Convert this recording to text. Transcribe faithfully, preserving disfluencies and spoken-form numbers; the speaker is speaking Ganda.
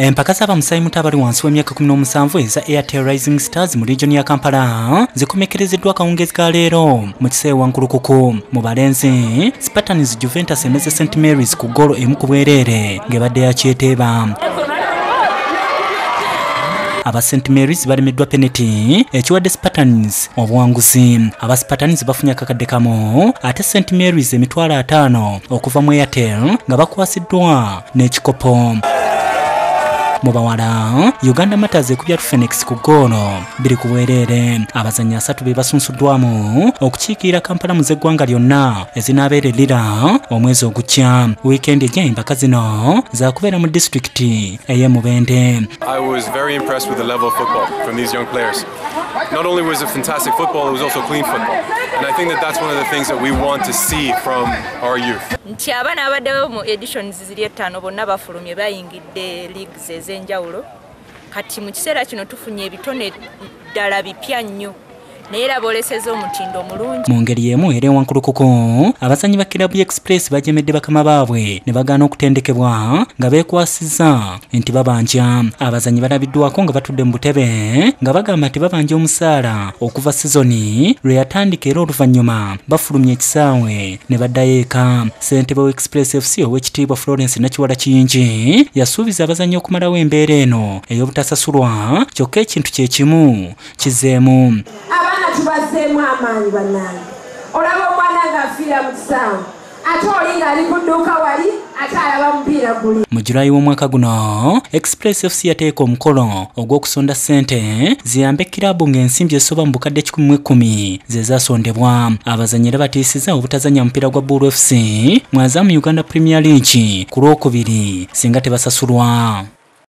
Empaka z'abamusayi muto abali wansi w'emyaka kumi n'omusanvu eza Airtel Rising Stars mu region ya Kampala zikomekerezeddwa akawungezi ka leero mu kiseera wankulukuku mu balenzi Spartans Juventus emeze Saint Mary's ku ggoolo emu ku bwereere ng'ebadde yakyeteeba. Aba Saint Mary's balemeddwa penalty ekiwadde Spartans obuwanguzi. Aba Spartans bafunye akakadde kamu ate Saint Mary's emitwalo ataano okuva mu Airtel nga bakwasiddwa n'ekikopo. Mu bawala Uganda Matters ekubya Phoenix ku ggoolo biri ku bwereere. Abazannyi asatu be basunsuddwamu okukiikirira Kampala mu z'eggwanga lyonna ezinaabeererira omwezi ogujja. Weekend ejja empaka zino zaakubeera mu disitulikiti ey'e Mubende. I was very impressed with the level of football from these young players. Not only was it fantastic football, it was also clean football. And I think that that's one of the things that we want to see from our youth. Nti abaana abaddewo mu editions ziri etaano bonna bafulumye bayingidde leagues ez'enjawulo. Kati mu kiseera kino tufunye ebitone ddala bipya nnyo. Naye era boolesezza omutindo omulungi. Mu ngeri y'emu era ewankulukuku abazannyi ba Kilabu Express bajemedde bakama baabwe ne bagaana okutendekebwa nga beekwasizza nti babanja. Abazannyi balabiddwako nga batudde mu butebe nga bagamba nti babanja omusaala okuva sizoni lwe yatandika era oluvannyuma bafulumya ekisaawe ne baddayo eka. Ssentebe wa Express F C ow'ekitiibwa Florence Nakiwala Kiyingi yasuubiza abazannyi okumalawo embeera eno ey'obutasasulwa kyokka ekintu kye kimu kizeemu. Tubazeemu amaanyi bannange. Olaba omwana ng'afiira mu kisaawe ate oli ng'ali ku dduuka wali ate alaba mupiira guli. Mu Julayi w'omwaka guno Express F C yateeka omukolo ogw'okusonda ssente ziyambe kirabu ng'ensimbi ezisoba mu bukadde kikumi mu ekkumi ze zaasondebwa. Abazannyi era batiisizza obutazannya mupiira gwa Bull F C mu Azam Uganda Premier League ku lwokubiri singa tebasasulwa.